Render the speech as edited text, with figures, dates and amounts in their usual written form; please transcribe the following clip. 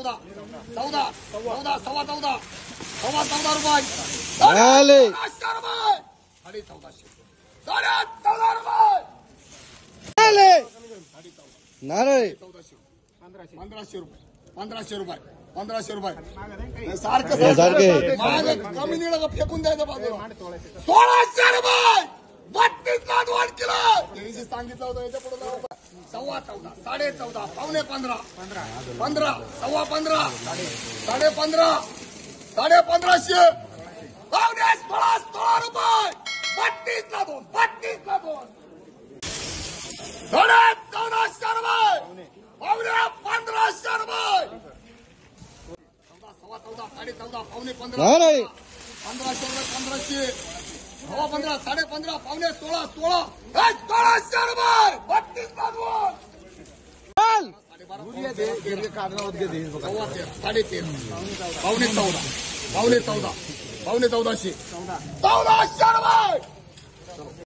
14 14 14 सव्वा 14 सव्वा 14 रुपये आले 14 रुपये 1450 14 रुपये आले नारळ 1500 रुपये 1500 रुपये सारखं माग कमी निळं फेकून द्यायचं बाजूला 1600 रुपये 32 ला 2 किलो त्यांनी सांगितलं होतं याच्या पुढे सव्वा 14 साडे 14 पावणे 15 15 सव्वा 15 साडे 15 साडे 1500 पावणे 16 रुपये 32 ला 2 32 ला 2 साडे 1400 रुपये पावणे 1500 रुपये सव्वा 14 साडे 14 पावणे 15 नारळ 1500 रुपये 1500 सव्वा 15 साडे 15 पावणे 16 1600 रुपये 32 ला 2 चाल सव्वा 13 साडे 13 पावणे 14 पावणे 14 पावणे 1400 1400 रुपये